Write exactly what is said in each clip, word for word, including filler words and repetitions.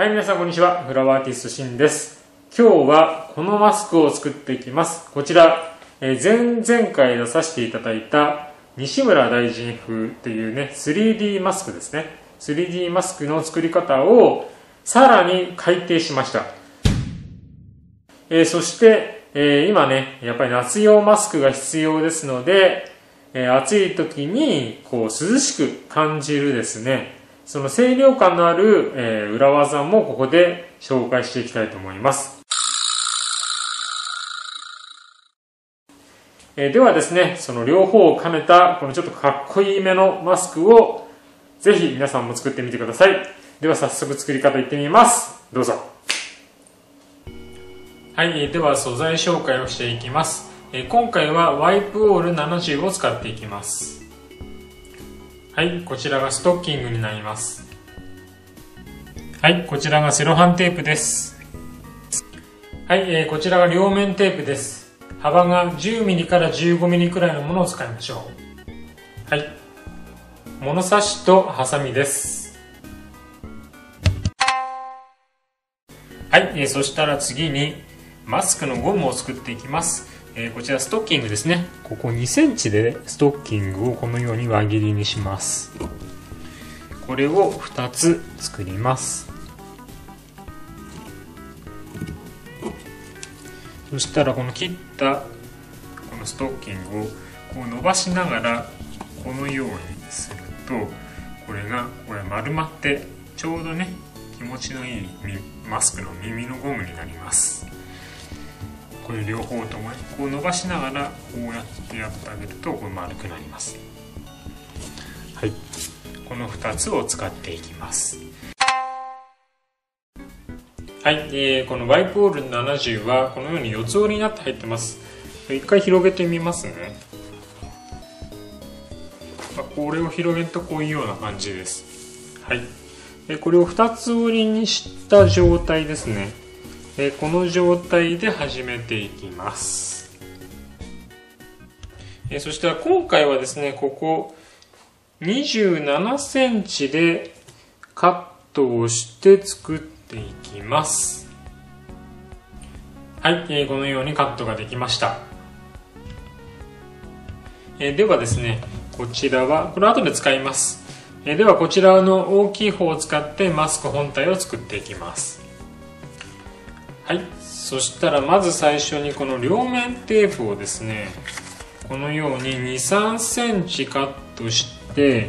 はい、皆さんこんにちは。フラワーアーティストシンです。今日はこのマスクを作っていきます。こちら、えー、前々回出させていただいた西村大臣風っていうね、スリーディー マスクですね。スリーディー マスクの作り方をさらに改訂しました。えー、そして、えー、今ね、やっぱり夏用マスクが必要ですので、えー、暑い時にこう涼しく感じるですね、その清涼感のある、えー、裏技もここで紹介していきたいと思います。えー、ではですね、その両方を兼ねたこのちょっとかっこいいめのマスクをぜひ皆さんも作ってみてください。では早速作り方いってみます。どうぞ。はい、では素材紹介をしていきます。えー、今回はワイプオールななじゅうを使っていきます。はい、こちらがストッキングになります。はい、こちらがセロハンテープです。はい、えー、こちらが両面テープです。幅が じゅうミリ から じゅうごミリ くらいのものを使いましょう。はい、物差しとハサミです。はい、えー、そしたら次にマスクのゴムを作っていきます。えー、こちらストッキングですね。ここにセンチでストッキングをこのように輪切りにします。これをふたつ作ります。そしたらこの切ったこのストッキングをこう伸ばしながらこのようにすると、これがこれ丸まってちょうどね気持ちのいいマスクの耳のゴムになります。これ両方ともこう伸ばしながらこうやってやってあげるとこう丸くなります。はい、このふたつを使っていきます。はい、えー、このワイプオールななじゅうはこのように四つ折りになって入ってます。一回広げてみますね。これを広げるとこういうような感じです。はい、これをふたつ折りにした状態ですね。この状態で始めていきます。そして今回はですね、ここにじゅうななセンチでカットをして作っていきます。はい、このようにカットができました。ではですね、こちらはこれ後で使います。ではこちらの大きい方を使ってマスク本体を作っていきます。はい、そしたらまず最初にこの両面テープをですね、このようにに、さんセンチカットして、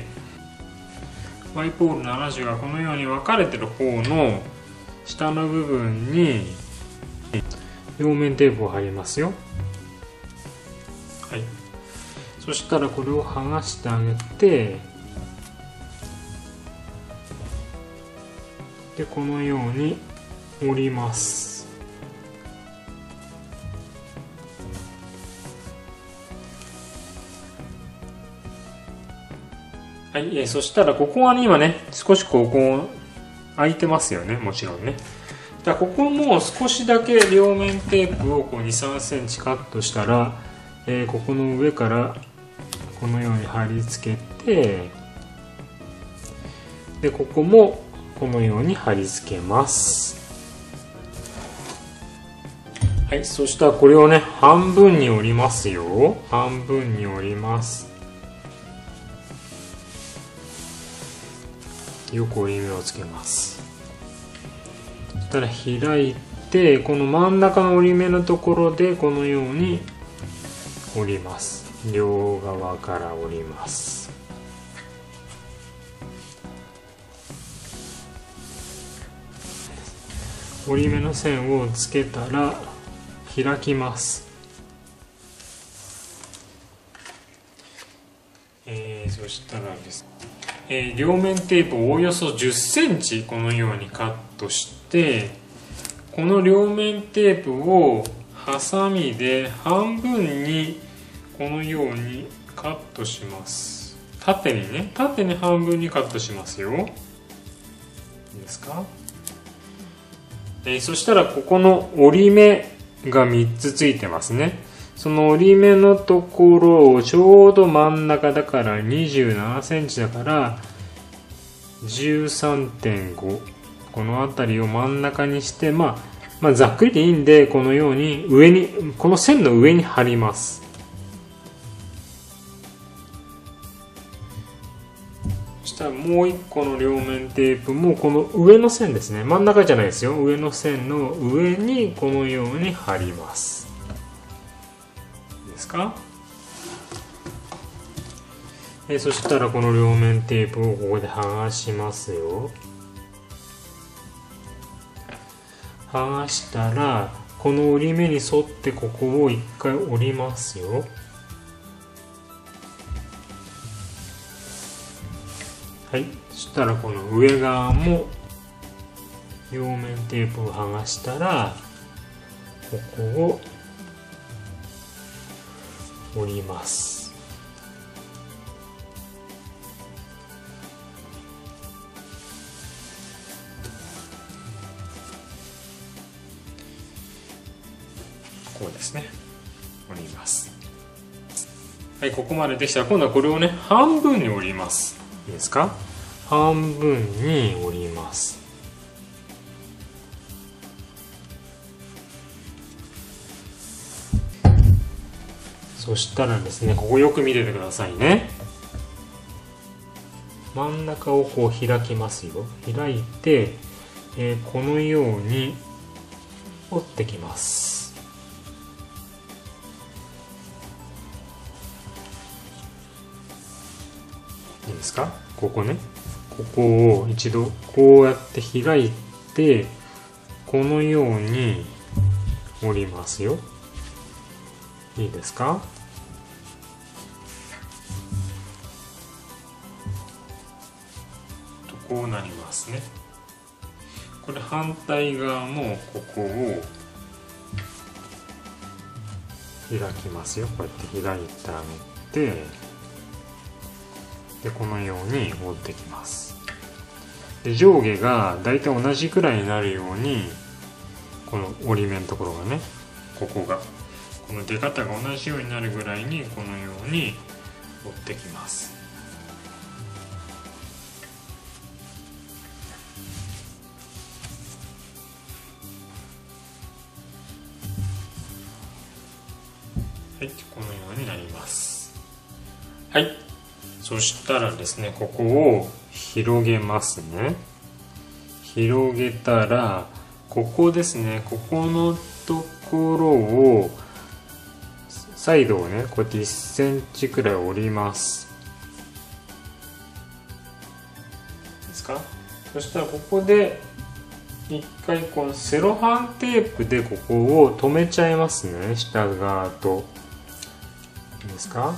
ワイプオールななじゅうがこのように分かれてる方の下の部分に両面テープを貼りますよ。はい、そしたらこれを剥がしてあげて、でこのように折ります。はい、えー、そしたらここはね今ね少しこうこう開いてますよね、もちろんね。だここも少しだけ両面テープをこうに、さんセンチカットしたら、えー、ここの上からこのように貼り付けて、でここもこのように貼り付けます。はい、そしたらこれをね半分に折りますよ。半分に折ります。よく折り目をつけます。そしたら開いて、この真ん中の折り目のところでこのように折ります。両側から折ります。折り目の線をつけたら開きます。えー、そしたらですね、えー、両面テープをおおよそじゅっセンチこのようにカットして、この両面テープをハサミで半分にこのようにカットします。縦にね、縦に半分にカットしますよ。いいですか？えー、そしたらここの折り目がみっつついてますね。その折り目のところをちょうど真ん中だからにじゅうななセンチだから じゅうさんてんごこの辺りを真ん中にして、まあ、まあざっくりでいいんで、このように上に、この線の上に貼ります。そしたらもう一個の両面テープもこの上の線ですね、真ん中じゃないですよ、上の線の上にこのように貼ります。いいですか。えそしたらこの両面テープをここで剥がしますよ。剥がしたらこの折り目に沿ってここを一回折りますよ。はい、そしたらこの上側も両面テープを剥がしたらここを折ります。こうですね、折ります。はい、ここまでできたら今度はこれをね半分に折ります。いいですか。半分に折ります。そしたらですね、ここよく見ててくださいね。真ん中をこう開きますよ。開いて、えー、このように折ってきます。いいですか。ここね、ここを一度こうやって開いて、このように折りますよ。いいですか。とこうなりますね。これ反対側もここを開きますよ。こうやって開いてあげて、でこのように折ってきます。で上下がだいたい同じくらいになるように、この折り目のところがね、ここがこの出方が同じようになるぐらいにこのように折ってきます。はい、このようになります。はい、そしたらですね、ここを広げますね。広げたらここですね、ここのところをサイドをねこうやっていっセンチくらい折ります。いいですか。そしたらここで一回このセロハンテープでここを留めちゃいますね、下側と。いいですか。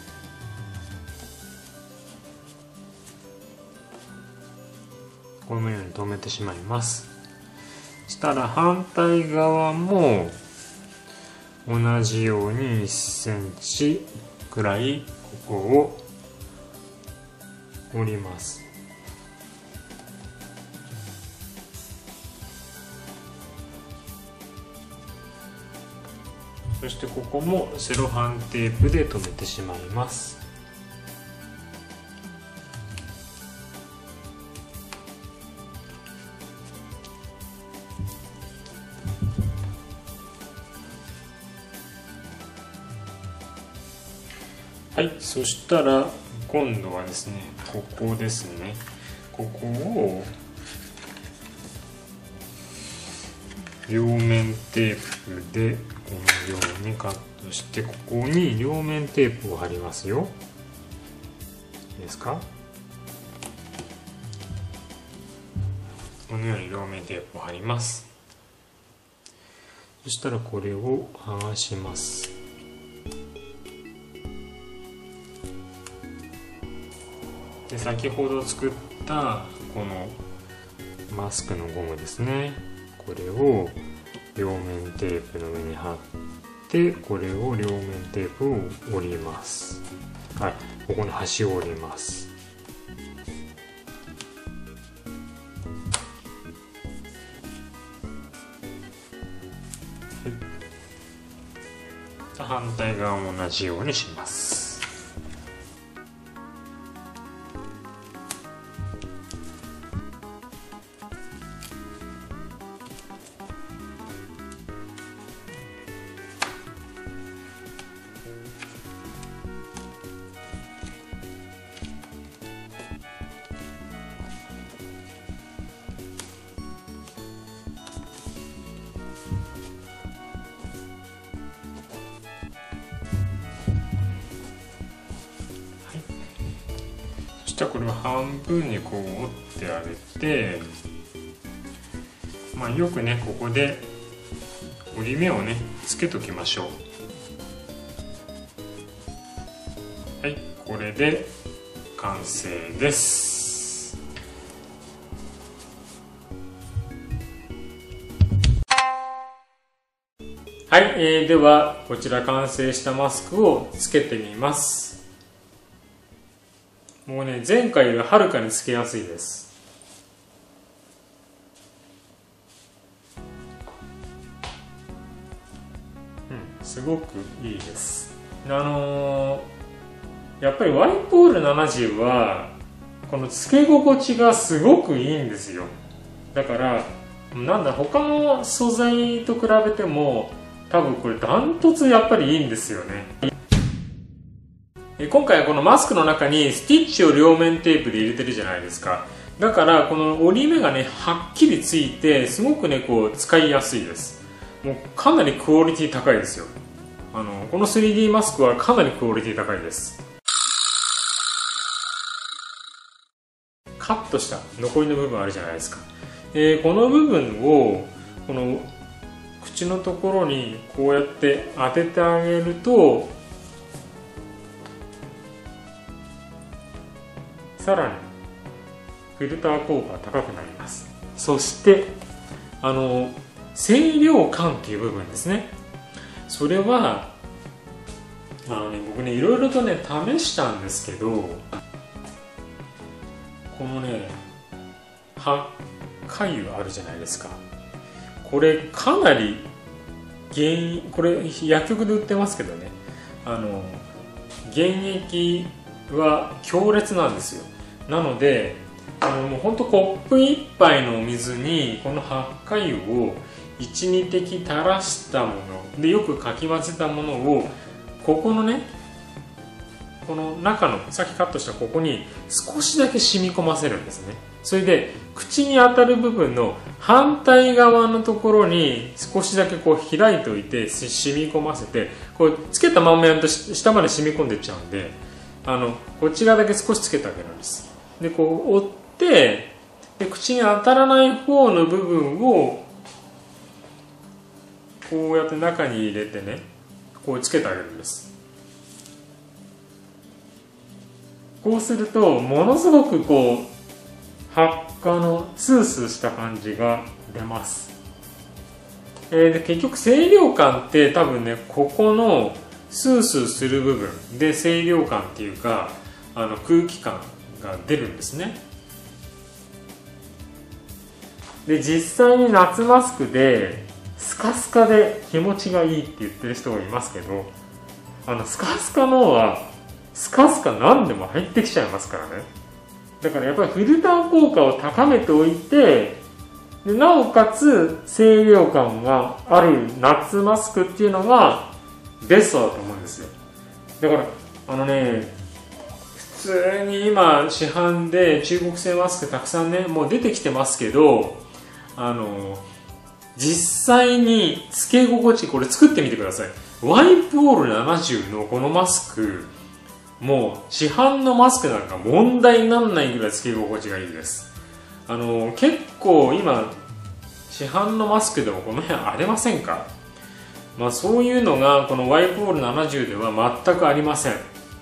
このように留めてしまいます。したら反対側も同じようにいっセンチくらいここを折ります。そしてここもセロハンテープで留めてしまいます。はい、そしたら今度はですね、ここですね、ここを両面テープでこのようにカットして、ここに両面テープを貼りますよ。いいですか。このように両面テープを貼ります。そしたらこれを剥がします。で先ほど作ったこのマスクのゴムですね、これを両面テープの上に貼って、これを両面テープを折ります。はい、ここの端を折ります。はい、反対側も同じようにします。 したらこれを半分にこう折ってあげて、まあ、よくねここで折り目をねつけときましょう。はい、これで完成です。はい、えー、ではこちら完成したマスクをつけてみます。もうね前回よりはるかにつけやすいです。うん、すごくいいです。あのー、やっぱりワイポールななじゅうはこのつけ心地がすごくいいんですよ。だからなんだ他の素材と比べても多分これダントツやっぱりいいんですよね。今回はこのマスクの中にスティッチを両面テープで入れてるじゃないですか。だからこの折り目がねはっきりついてすごくねこう使いやすいです。もうかなりクオリティ高いですよ。あのこの スリーディー マスクはかなりクオリティ高いです。カットした残りの部分あるじゃないですか。えー、この部分をこの口のところにこうやって当ててあげるとさらにフィルター効果が高くなります。そしてあの清涼感っていう部分ですね。それはあのね僕ねいろいろとね試したんですけど、このねはかゆあるじゃないですか。これかなり原因これ薬局で売ってますけどね、あの原液は強烈なんですよ。なのであのもうほんとコップいっぱいのお水にこのはっか油をいち、にてき垂らしたものでよくかき混ぜたものをここのねこの中のさっきカットしたここに少しだけ染み込ませるんですね。それで口に当たる部分の反対側のところに少しだけこう開いておいて染み込ませて、こうつけたまんまやると下まで染み込んでいっちゃうんで、あのこちらだけ少しつけてあげるんです。でこう折ってで口に当たらない方の部分をこうやって中に入れてねこうつけてあげるんです。こうするとものすごくこう発火のスースーした感じが出ます。えー、で結局清涼感って多分ねここのスースーする部分で清涼感っていうかあの空気感が出るんですね。で実際に夏マスクでスカスカで気持ちがいいって言ってる人がいますけど、あのスカスカのはスカスカ何でも入ってきちゃいますからね。だからやっぱりフィルター効果を高めておいてでなおかつ清涼感がある夏マスクっていうのがベストだと思うんですよ。だからあのね普通に今市販で中国製マスクたくさんねもう出てきてますけど、あの実際につけ心地これ作ってみてください。ワイプオールななじゅうのこのマスクもう市販のマスクなんか問題にならないぐらいつけ心地がいいです。あの結構今市販のマスクでもこの辺荒れませんか？まあそういうのがこのワイプオールななじゅうでは全くありません。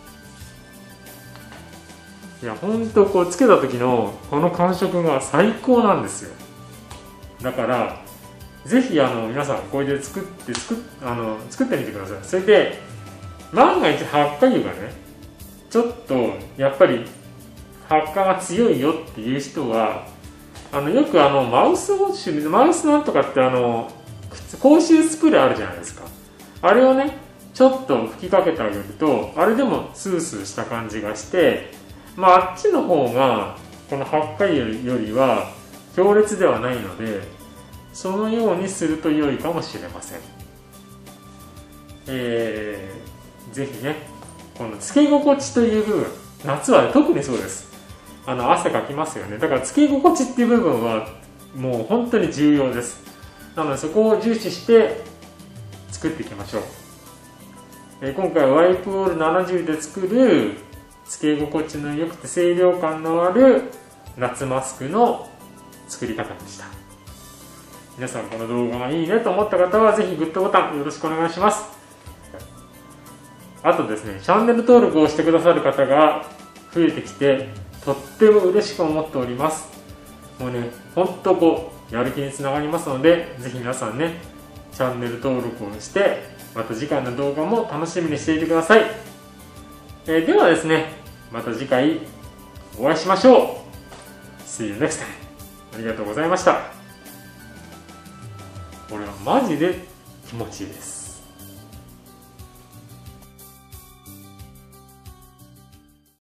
いやほんとこうつけた時のこの感触が最高なんですよ。だからぜひあの皆さんこれで作って作っあの作ってみてください。それで万が一発火油がねちょっとやっぱり発火が強いよっていう人はあのよくあのマウスウォッシュマウスなんとかってあの口臭スプレーあるじゃないですか。あれをねちょっと吹きかけてあげるとあれでもスースーした感じがして、まああっちの方がこの発火油よりは強烈ではないのでそのようにすると良いかもしれません。えー、ぜひねこのつけ心地という部分夏は特にそうです。あの汗かきますよね。だからつけ心地っていう部分はもう本当に重要です。なのでそこを重視して作っていきましょう。えー、今回はワイプオールななじゅうで作るつけ心地の良くて清涼感のある夏マスクの作り方でした。皆さんこの動画がいいねと思った方はぜひグッドボタンよろしくお願いします。あとですね、チャンネル登録をしてくださる方が増えてきてとっても嬉しく思っております。もうね、ほんとこうやる気につながりますので、ぜひ皆さんねチャンネル登録をしてまた次回の動画も楽しみにしていてください。えー、ではですね、また次回お会いしましょう。 See you next time。 ありがとうございました。これはマジで気持ちいいです。